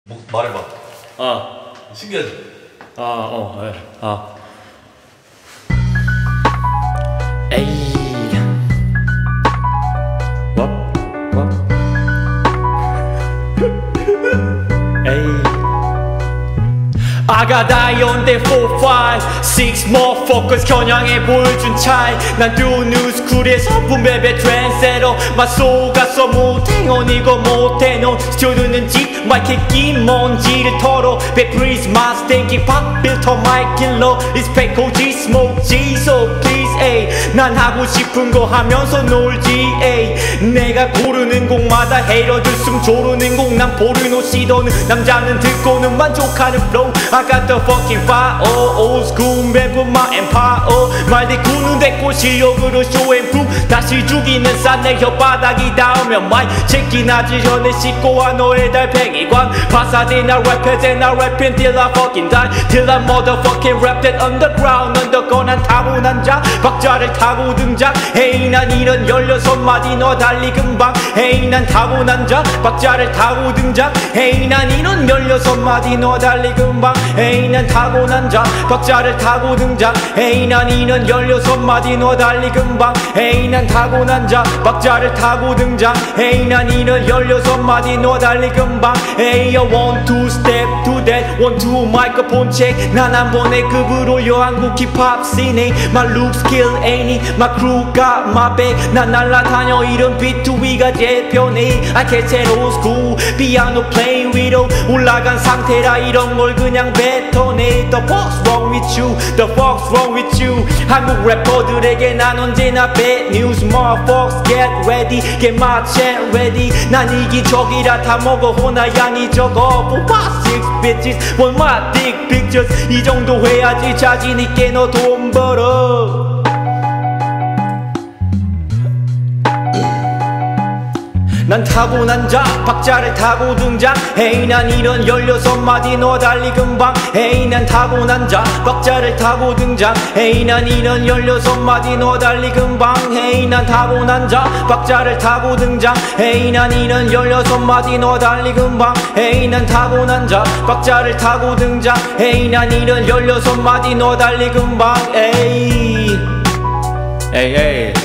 말해봐. 아, 신기하지? 예. 에이. What? 에이. I got eye on the 4, 5, 6 motherfuckers 겨냥해 보여준 차이 난 두 뉴스쿨에서 분배배 트랜세러 맞소갔어 못해온 이거 못해 넌 스튜디오는 집 마이크 낀 먼지를 털어 베프리즈 마스 땡기 팝 필터 마이크 킬러 리스펙 고지 스모크 지 so please 에이 난 하고 싶은 거 하면서 놀지 에이 내가 고르는 곡마다 헤이러들 숨 조르는 곡 난 포르노 시도는 남자는 듣고는 만족하는 flow I got the fucking fire old school 랩은 my empire 말대꾸는 됐고 실력으로 show and prove 다시 죽이는 싼내 혓바닥이 닿으면 마이 체키나지 혀내 씻고와 너의 달팽이관 파사데나 랩해대 나 랩인 till I fucking die till I motherfucking rap that underground undergo 난 타고난 자 박자를 타고 등장 헤이 난 이런 16마디 너 달리 금방 헤이 난 타고난 자 박자를 타고 등장 헤이 난 이런 16마디 너 달리 금방 헤이 난 타고난 자 박자를 타고 등장 헤이 난 이런 16마디 너 달리 금방 헤이 난 타고난 자 박자를 타고 등장 헤이 난 이런 16마디 너 달리 금방 헤이 one two step to that one two 마이크폰 check 난 한 번에 급을 올려 한국 힙합 씬에 my look skill ain't it my crew got my back 난 날라다녀 이런 비트 위가 제일 편해 I can't say old school 피아노 playing 위로 올라간 상태라 이런 걸 그냥 뱉어내 The fuck's wrong with you The fuck's wrong with you 한국 래퍼들에게 난 언제나 bad news Motherfuckers get ready Get my chant ready 난 이기적이라 다 먹어 호나 양이 적어 For my six bitches Want my dick pictures 이 정도 해야지 자신있게 너 돈 벌어 난 타고난 자 박자를 타고 등장 헤이 난 이런 16마디 너 달리 금방 헤이 난 타고난 자 박자를 타고 등장 헤이 난 이런 16마디 너 달리 금방 헤이 난 타고난 자 박자를 타고 등장 헤이 난 이런 16마디 너 달리 금방 헤이 난 타고난 자 박자를 타고 등장 헤이 난 이런 16마디 너 달리 금방 에이 에이